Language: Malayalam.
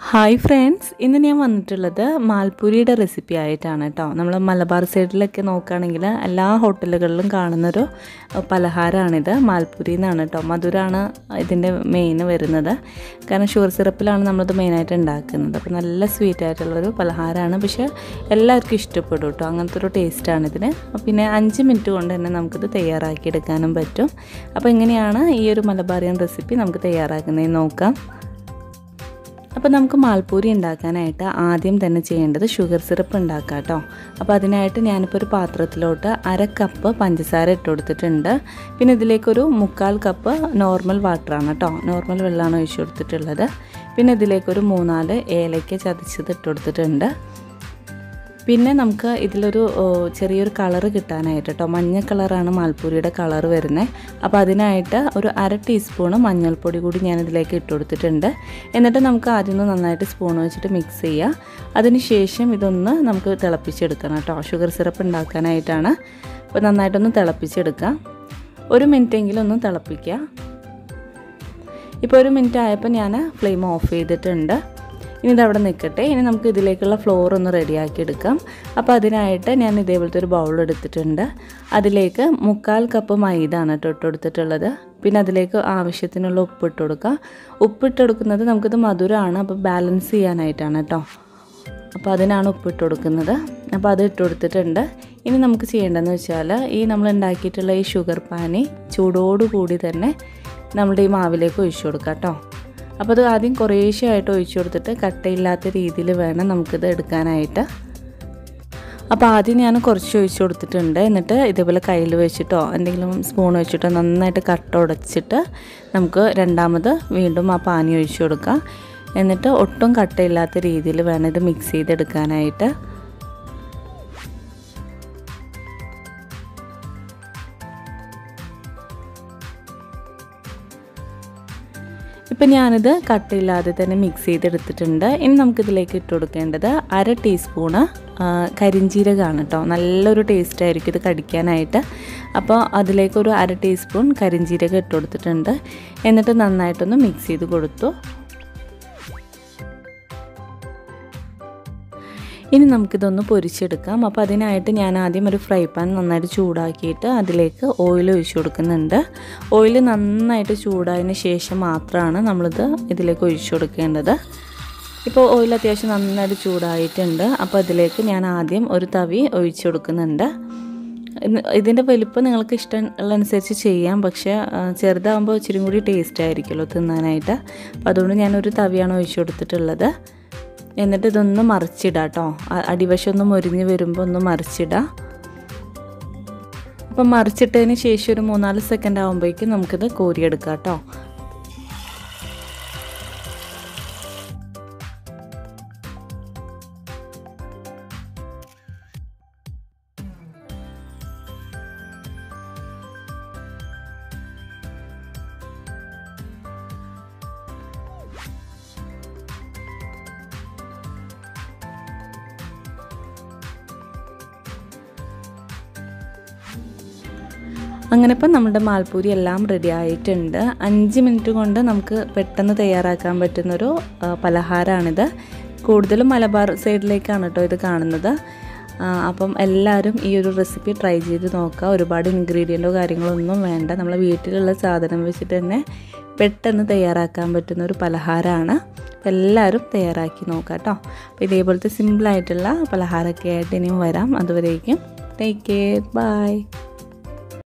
ഹായ് ഫ്രണ്ട്സ്, ഇന്ന് ഞാൻ വന്നിട്ടുള്ളത് മാൽപൂരിയുടെ റെസിപ്പി ആയിട്ടാണ് കേട്ടോ. നമ്മൾ മലബാർ സൈഡിലൊക്കെ നോക്കുകയാണെങ്കിൽ എല്ലാ ഹോട്ടലുകളിലും കാണുന്നൊരു പലഹാരമാണിത്. മാൽപൂരി എന്നാണ് കേട്ടോ. മധുരമാണ് ഇതിൻ്റെ മെയിൻ വരുന്നത്. കാരണം ഷുഗർ സിറപ്പിലാണ് നമ്മളിത് മെയിനായിട്ട് ഉണ്ടാക്കുന്നത്. അപ്പോൾ നല്ല സ്വീറ്റ് ആയിട്ടുള്ളൊരു പലഹാരമാണ്. പക്ഷേ എല്ലാവർക്കും ഇഷ്ടപ്പെടും കേട്ടോ. അങ്ങനത്തെ ഒരു ടേസ്റ്റാണ് ഇതിന്. പിന്നെ 5 മിനിറ്റ് കൊണ്ട് തന്നെ നമുക്കിത് തയ്യാറാക്കി എടുക്കാനും പറ്റും. അപ്പോൾ എങ്ങനെയാണ് ഈ ഒരു മലബാറിയൻ റെസിപ്പി നമുക്ക് തയ്യാറാക്കുന്നതെന്ന് നോക്കാം. അപ്പോൾ നമുക്ക് മാൽപൂരി ഉണ്ടാക്കാനായിട്ട് ആദ്യം തന്നെ ചെയ്യേണ്ടത് ഷുഗർ സിറപ്പ് ഉണ്ടാക്കാം കേട്ടോ. അപ്പോൾ അതിനായിട്ട് ഞാനിപ്പോൾ ഒരു പാത്രത്തിലോട്ട് 1/2 കപ്പ് പഞ്ചസാര ഇട്ട് കൊടുത്തിട്ടുണ്ട്. പിന്നെ ഇതിലേക്കൊരു 1/4 കപ്പ് നോർമൽ വാട്ടറാണ് കേട്ടോ. നോർമൽ വെള്ളമാണ് ഒഴിച്ച് കൊടുത്തിട്ടുള്ളത്. പിന്നെ ഇതിലേക്കൊരു 3-4 ഏലക്ക ചതച്ചത് ഇട്ട് കൊടുത്തിട്ടുണ്ട്. പിന്നെ നമുക്ക് ഇതിലൊരു ചെറിയൊരു കളറ് കിട്ടാനായിട്ട് കേട്ടോ, മഞ്ഞ കളറാണ് മാൽപൂരിയുടെ കളറ് വരുന്നത്. അപ്പോൾ അതിനായിട്ട് ഒരു 1/2 ടീസ്പൂണ് മഞ്ഞൾപ്പൊടി കൂടി ഞാനിതിലേക്ക് ഇട്ട് കൊടുത്തിട്ടുണ്ട്. എന്നിട്ട് നമുക്ക് ആദ്യം നന്നായിട്ട് സ്പൂൺ വെച്ചിട്ട് മിക്സ് ചെയ്യുക. അതിനുശേഷം ഇതൊന്ന് നമുക്ക് തിളപ്പിച്ചെടുക്കണം കേട്ടോ. ഷുഗർ സിറപ്പ് ഉണ്ടാക്കാനായിട്ടാണ്. അപ്പോൾ നന്നായിട്ടൊന്ന് തിളപ്പിച്ചെടുക്കുക. 1 മിനിറ്റെങ്കിലും ഒന്ന് തിളപ്പിക്കുക. ഇപ്പോൾ 1 മിനിറ്റ് ആയപ്പോൾ ഞാൻ ഫ്ലെയിം ഓഫ് ചെയ്തിട്ടുണ്ട്. ഇനി ഇതവിടെ നിൽക്കട്ടെ. ഇനി നമുക്ക് ഇതിലേക്കുള്ള ഫ്ലോർ ഒന്ന് റെഡിയാക്കി എടുക്കാം. അപ്പോൾ അതിനായിട്ട് ഞാൻ ഇതേപോലത്തെ ഒരു ബൗൾ എടുത്തിട്ടുണ്ട്. അതിലേക്ക് 1/4 കപ്പ് മൈദയാണ് ഇട്ട് കൊടുത്തിട്ടുള്ളത്. പിന്നെ അതിലേക്ക് ആവശ്യത്തിനുള്ള ഉപ്പിട്ട് കൊടുക്കുക. ഉപ്പിട്ട് കൊടുക്കുന്നത് നമുക്കിത് മധുരമാണ്, അപ്പോൾ ബാലൻസ് ചെയ്യാനായിട്ടാണ് കേട്ടോ. അപ്പോൾ അതിനാണ് ഉപ്പിട്ട് കൊടുക്കുന്നത്. അപ്പോൾ അത് ഇട്ട് കൊടുത്തിട്ടുണ്ട്. ഇനി നമുക്ക് ചെയ്യേണ്ടതെന്ന് വെച്ചാൽ ഈ നമ്മൾ ഉണ്ടാക്കിയിട്ടുള്ള ഈ ഷുഗർ പാനി ചൂടോടുകൂടി തന്നെ നമ്മുടെ ഈ മാവിലേക്ക് ഒഴിച്ചു കൊടുക്കാം കേട്ടോ. അപ്പോൾ അത് ആദ്യം കുറേശ്ശെയായിട്ട് ഒഴിച്ചു കൊടുത്തിട്ട് കട്ടയില്ലാത്ത രീതിയിൽ വേണം നമുക്കിത് എടുക്കാനായിട്ട്. അപ്പോൾ ആദ്യം ഞാൻ കുറച്ച് ഒഴിച്ചു കൊടുത്തിട്ടുണ്ട്. എന്നിട്ട് ഇതേപോലെ കയ്യിൽ വെച്ചിട്ടോ എന്തെങ്കിലും സ്പൂൺ വെച്ചിട്ടോ നന്നായിട്ട് കട്ട ഉടച്ചിട്ട് നമുക്ക് രണ്ടാമത് വീണ്ടും ആ പാനി ഒഴിച്ചു കൊടുക്കാം. എന്നിട്ട് ഒട്ടും കട്ടയില്ലാത്ത രീതിയിൽ വേണം ഇത് മിക്സ് ചെയ്തെടുക്കാനായിട്ട്. ഇപ്പം ഞാനിത് കട്ടയില്ലാതെ തന്നെ മിക്സ് ചെയ്തെടുത്തിട്ടുണ്ട്. ഇനി നമുക്കിതിലേക്ക് ഇട്ട് കൊടുക്കേണ്ടത് 1/2 ടീസ്പൂണ് കരിഞ്ജീരകമാണ് കേട്ടോ. നല്ലൊരു ടേസ്റ്റ് ആയിരിക്കും ഇത് കടിക്കാനായിട്ട്. അപ്പോൾ അതിലേക്കൊരു 1/2 ടീസ്പൂൺ കരിഞ്ജീരകം ഇട്ട് കൊടുത്തിട്ടുണ്ട്. എന്നിട്ട് നന്നായിട്ടൊന്ന് മിക്സ് ചെയ്ത് കൊടുത്തു. ഇനി നമുക്കിതൊന്ന് പൊരിച്ചെടുക്കാം. അപ്പോൾ അതിനായിട്ട് ഞാൻ ആദ്യം ഒരു ഫ്രൈ പാൻ നന്നായിട്ട് ചൂടാക്കിയിട്ട് അതിലേക്ക് ഓയിൽ ഒഴിച്ച് കൊടുക്കുന്നുണ്ട്. ഓയിൽ നന്നായിട്ട് ചൂടായതിന് ശേഷം മാത്രമാണ് നമ്മളിത് ഇതിലേക്ക് ഒഴിച്ചു കൊടുക്കേണ്ടത്. ഇപ്പോൾ ഓയിൽ അത്യാവശ്യം നന്നായിട്ട് ചൂടായിട്ടുണ്ട്. അപ്പോൾ അതിലേക്ക് ഞാൻ ആദ്യം ഒരു തവി ഒഴിച്ചു കൊടുക്കുന്നുണ്ട്. ഇതിൻ്റെ വലിപ്പം നിങ്ങൾക്ക് ഇഷ്ടമുള്ളതനുസരിച്ച് ചെയ്യാം. പക്ഷേ ചെറുതാകുമ്പോൾ ഇച്ചിരി കൂടി ടേസ്റ്റ് ആയിരിക്കുമല്ലോ തിന്നാനായിട്ട്. അപ്പോൾ അതുകൊണ്ട് ഞാനൊരു തവിയാണ് ഒഴിച്ചു കൊടുത്തിട്ടുള്ളത്. എന്നിട്ട് ഇതൊന്ന് മറിച്ചിടാം കേട്ടോ. അടിവശം ഒന്ന് മൊരിഞ്ഞ് വരുമ്പോൾ ഒന്ന് മറിച്ചിടാം. അപ്പം മറിച്ചിട്ടതിന് ശേഷം ഒരു 3-4 സെക്കൻഡ് ആകുമ്പോഴേക്കും നമുക്കിത് കോരിയെടുക്കാം കേട്ടോ. അങ്ങനെ ഇപ്പം നമ്മുടെ മാൽപൂരി എല്ലാം റെഡി ആയിട്ടുണ്ട്. 5 മിനിറ്റ് കൊണ്ട് നമുക്ക് പെട്ടെന്ന് തയ്യാറാക്കാൻ പറ്റുന്നൊരു പലഹാരമാണിത്. കൂടുതലും മലബാർ സൈഡിലേക്കാണ് കേട്ടോ ഇത് കാണുന്നത്. അപ്പം എല്ലാവരും ഈ ഒരു റെസിപ്പി ട്രൈ ചെയ്ത് നോക്കുക. ഒരുപാട് ഇൻഗ്രീഡിയൻറ്റോ കാര്യങ്ങളൊന്നും വേണ്ട. നമ്മളെ വീട്ടിലുള്ള സാധനം വെച്ചിട്ട് തന്നെ പെട്ടെന്ന് തയ്യാറാക്കാൻ പറ്റുന്നൊരു പലഹാരമാണ്. അപ്പോൾ എല്ലാവരും തയ്യാറാക്കി നോക്കുക കേട്ടോ. അപ്പോൾ ഇതേപോലത്തെ സിമ്പിളായിട്ടുള്ള പലഹാരമൊക്കെ ആയിട്ട് ഇനിയും വരാം. അതുവരേക്കും ടേക്ക് കെയർ, ബൈ.